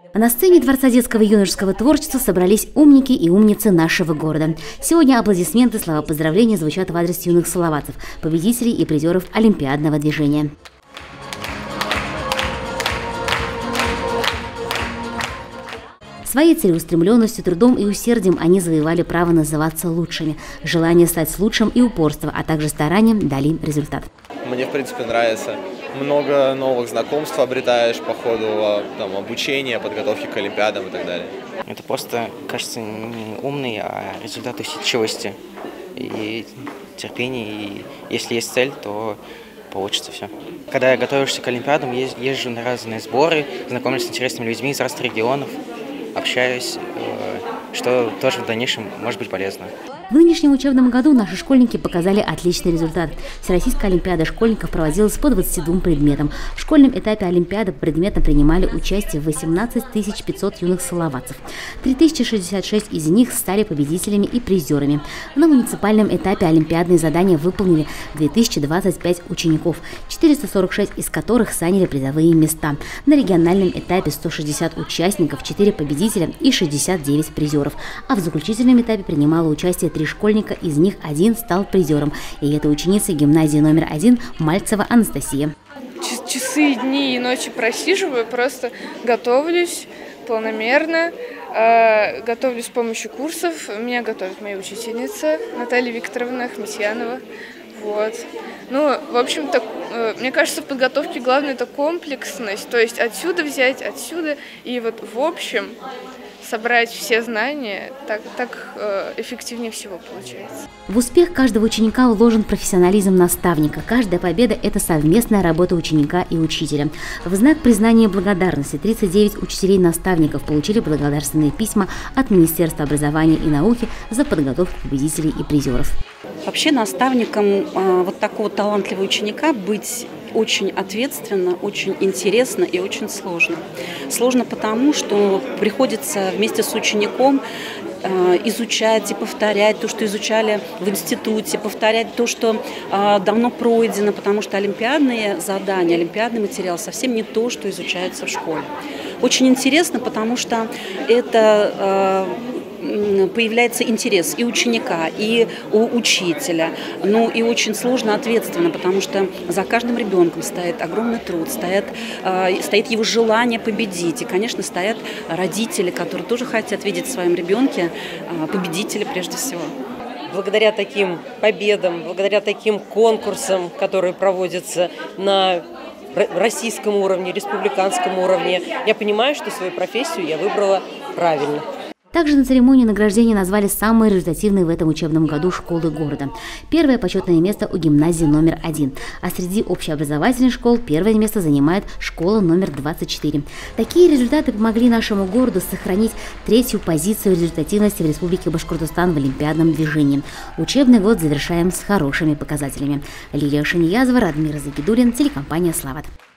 На сцене Дворца детского и юношеского творчества собрались умники и умницы нашего города. Сегодня аплодисменты, слова поздравления звучат в адрес юных салаватцев, победителей и призеров олимпиадного движения. Своей целеустремленностью, трудом и усердием они завоевали право называться лучшими. Желание стать лучшим и упорство, а также старанием дали результат. Мне, в принципе, нравится. Много новых знакомств обретаешь по ходу обучения, подготовки к олимпиадам и так далее. Это просто, кажется, не умный, а результат усидчивости и терпения. И если есть цель, то получится все. Когда я готовишься к олимпиадам, езжу на разные сборы, знакомлюсь с интересными людьми из разных регионов, общаюсь, что тоже в дальнейшем может быть полезно. В нынешнем учебном году наши школьники показали отличный результат. Всероссийская олимпиада школьников проводилась по 22 предметам. В школьном этапе олимпиады по предметам принимали участие 18 500 юных салаватцев. 3066 из них стали победителями и призерами. На муниципальном этапе олимпиадные задания выполнили 2025 учеников, 446 из которых заняли призовые места. На региональном этапе 160 участников, 4 победителя и 69 призеров. А в заключительном этапе принимало участие 3 школьника, из них 1 стал призером. И это ученица гимназии номер 1 Мальцева Анастасия. Часы, дни и ночи просиживаю, просто готовлюсь планомерно, готовлюсь с помощью курсов. Меня готовит моя учительница Наталья Викторовна Ахметьянова. Вот. Ну, в общем-то, мне кажется, в подготовке главное это комплексность, то есть отсюда взять, отсюда, и вот в общем собрать все знания, так эффективнее всего получается. В успех каждого ученика вложен профессионализм наставника. Каждая победа – это совместная работа ученика и учителя. В знак признания и благодарности 39 учителей-наставников получили благодарственные письма от Министерства образования и науки за подготовку победителей и призеров. Вообще наставником вот такого талантливого ученика быть очень ответственно, очень интересно и очень сложно. Сложно потому, что приходится вместе с учеником изучать и повторять то, что изучали в институте, повторять то, что давно пройдено, потому что олимпиадные задания, олимпиадный материал совсем не то, что изучается в школе. Очень интересно, потому что это появляется интерес и ученика, и у учителя. Ну и очень сложно, ответственно, потому что за каждым ребенком стоит огромный труд, стоит его желание победить. И, конечно, стоят родители, которые тоже хотят видеть в своем ребенке победителя прежде всего. Благодаря таким победам, благодаря таким конкурсам, которые проводятся на российском уровне, республиканском уровне, я понимаю, что свою профессию я выбрала правильно. Также на церемонии награждения назвали самые результативные в этом учебном году школы города. Первое почетное место у гимназии номер 1, а среди общеобразовательных школ первое место занимает школа номер 24. Такие результаты помогли нашему городу сохранить 3-ю позицию результативности в Республике Башкортостан в олимпиадном движении. Учебный год завершаем с хорошими показателями. Лилия Шаниязова, Радмир Загидуллин, телекомпания «Слават».